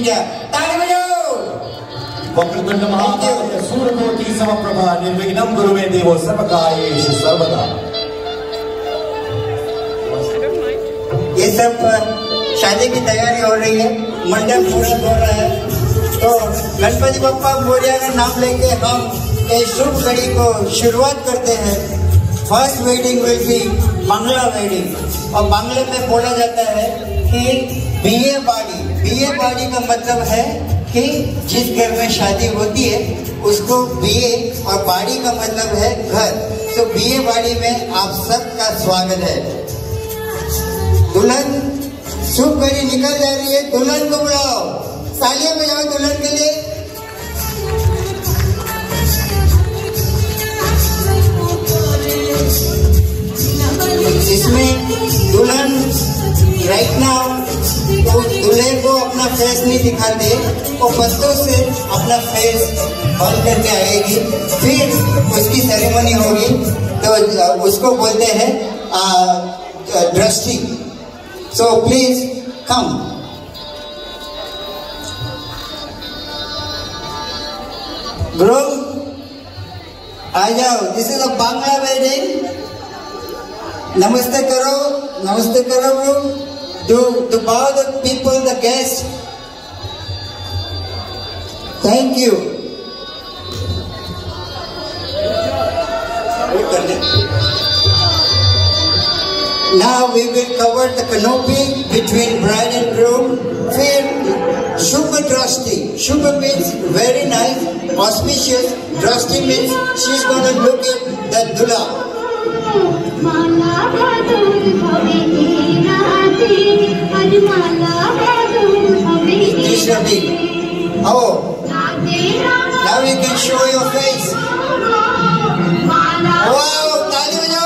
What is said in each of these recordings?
India. ताली बजाओ। वक्रतुंड महाकाय सूर्यकोटि समप्रभा निर्विघ्नं कुरु मे देवो सर्वकार्येषु सर्वदा। ये सब शादी की तैयारी हो रही है, मंडप पूरा हो रहा है, तो गणपति बप्पा मोरया का नाम लेके हम इस शुभ घड़ी को शुरुआत करते हैं। First wedding will be Bangla wedding, और बांग्ला में बोला जाता है कि बीए बाड़ी का मतलब है कि जिस घर में शादी होती है उसको बीए, और बाड़ी का मतलब है घर। तो बीए बाड़ी में आप सबका स्वागत है। दुल्हन शुभ घड़ी निकल जा रही है, दुल्हन को बुलाओ, तालियां बजाओ दुल्हन के लिए। इसमें दुल्हन राइट नाउ तो दूल्हे को अपना फेस नहीं दिखाते, वो पत्तों से अपना फेस बंद करके आएगी, फिर उसकी सेरेमनी होगी, तो उसको बोलते हैं दृष्टि। So please come. Groom, आ जाओ। This is a Bangla wedding. नमस्ते करो groom. To bow the people, the guests. Thank you. Now we will cover the canopy between bride and groom. फिर शुभ दृष्टि, शुभ means very nice, auspicious. दृष्टि means she's going to look at the दूल्हा. Oh, now you can show your face. Wow, ताली बजाओ.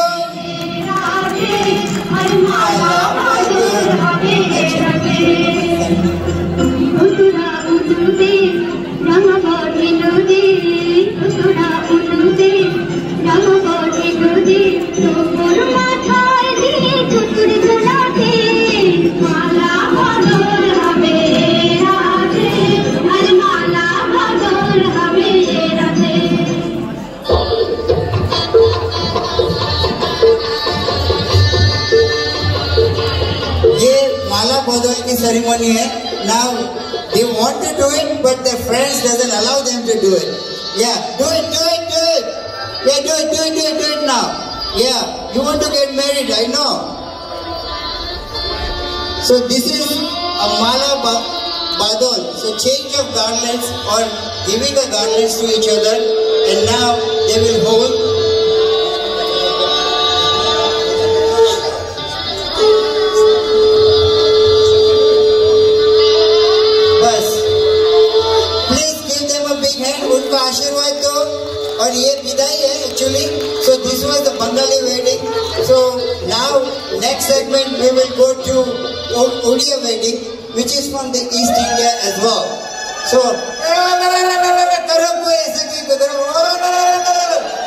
Ceremony है. Now they want to do it, but their friends doesn't allow them to do it. Yeah, do it. Yeah, do it now. Yeah, you want to get married, I know. So this is a mala badol. So change of garlands or giving the garlands to each other, and now they will hold. आशीर्वाद दो, और ये विदाई है actually. So this was the Bengali wedding. So now next segment we will go to Odia wedding, which is from the East India as well. So करो कोई ऐसा कोई करो.